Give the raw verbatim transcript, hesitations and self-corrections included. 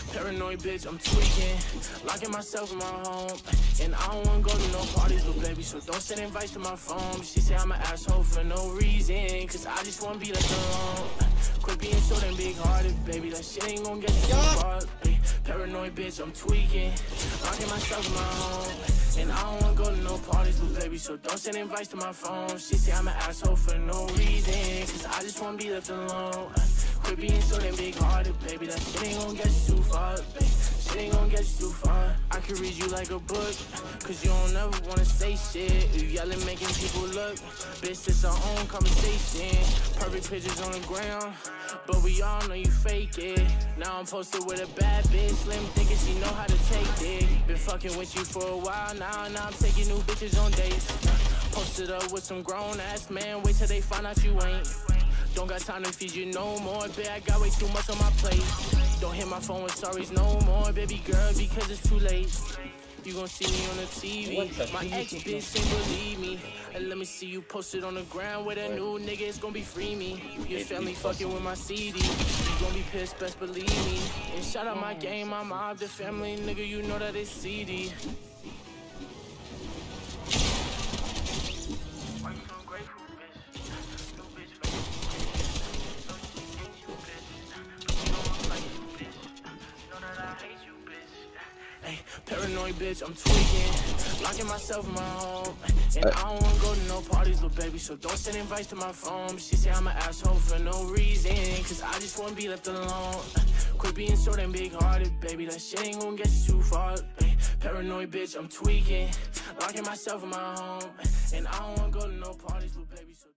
Paranoid bitch, I'm tweaking, locking myself in my home, and I don't wanna go to no parties, little baby, so don't send invites to my phone. She say I'm an asshole for no reason, cause I just wanna be left alone. Quit being so damn big-hearted, baby, that shit ain't gonna get you too far. Ay, paranoid bitch, I'm tweaking, locking myself in my home, and I don't wanna go to no parties, little baby, so don't send invites to my phone. She say I'm an asshole for no reason, cause I just wanna be left alone. Quit being so damn big-hearted, baby, that shit ain't gonna get you too far, baby. Shit ain't gonna get you too far. I can read you like a book, cause you don't ever wanna say shit. You yelling, making people look. Bitch, it's our own conversation. Perfect pictures on the ground, but we all know you fake it. Now I'm posted with a bad bitch, slim thinking she know how to take it. Been fucking with you for a while now, now I'm taking new bitches on dates. Posted up with some grown-ass man, wait till they find out you ain't. Don't got time to feed you no more, bitch, I got way too much on my plate. Don't hit my phone with sorries no more, baby girl, because it's too late. You gon' see me on the T V, my ex bitch ain't believe me. And let me see you posted on the ground with a new nigga, it's gon' be free me. Your family fucking with my C D, you gon' be pissed, best believe me. And shout out my game, my mob, the family, nigga, you know that it's C D. Paranoid bitch, I'm tweaking, locking myself in my home, and I don't wanna go to no parties, little baby, so don't send invites to my phone. She say I'm an asshole for no reason, cause I just wanna be left alone. Quit being so damn big-hearted, baby, that shit ain't gonna get you too far. Paranoid bitch, I'm tweaking, locking myself in my home, and I don't wanna go to no parties, little baby, so